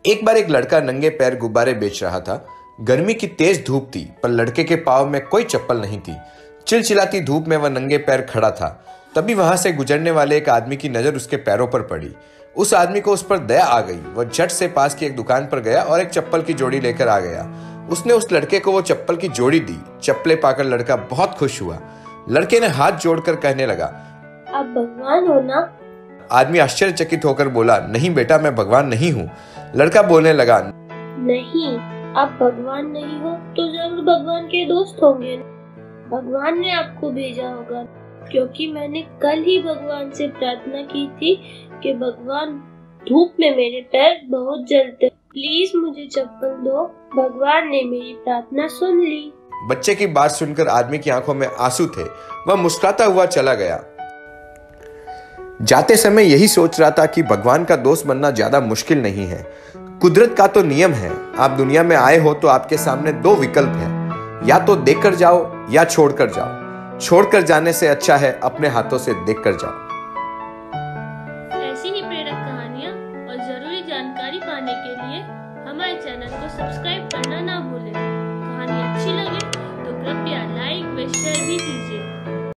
एक बार एक लड़का नंगे पैर गुब्बारे बेच रहा था। गर्मी की तेज धूप थी, पर लड़के के पाँव में कोई चप्पल नहीं थी। चिलचिलाती धूप में वह नंगे पैर खड़ा था। तभी वहां से गुजरने वाले एक आदमी की नजर उसके पैरों पर पड़ी। उस आदमी को उस पर दया आ गई। वह झट से पास की एक दुकान पर गया और एक चप्पल की जोड़ी लेकर आ गया। उसने उस लड़के को वो चप्पल की जोड़ी दी। चप्पलें पाकर लड़का बहुत खुश हुआ। लड़के ने हाथ जोड़कर कहने लगा, आप भगवान हो ना? आदमी आश्चर्यचकित होकर बोला, नहीं बेटा, मैं भगवान नहीं हूँ। लड़का बोलने लगा, नहीं, आप भगवान नहीं हो तो जरूर भगवान के दोस्त होंगे। भगवान ने आपको भेजा होगा, क्योंकि मैंने कल ही भगवान से प्रार्थना की थी कि भगवान, धूप में मेरे पैर बहुत जलते, प्लीज मुझे चप्पल दो। भगवान ने मेरी प्रार्थना सुन ली। बच्चे की बात सुनकर आदमी की आंखों में आंसू थे। वह मुस्कुराता हुआ चला गया। जाते समय यही सोच रहा था कि भगवान का दोस्त बनना ज्यादा मुश्किल नहीं है। कुदरत का तो नियम है। आप दुनिया में आए हो तो आपके सामने दो विकल्प हैं, या तो देकर जाओ या छोड़कर जाओ। छोड़कर जाने से अच्छा है अपने हाथों से देखकर जाओ। ऐसी ही प्रेरक कहानियाँ और जरूरी जानकारी पाने के लिए हमारे चैनल को सब्सक्राइब करना ना भूलें। कहानी अच्छी लगे तो कृपया लाइक व शेयर भी कीजिए।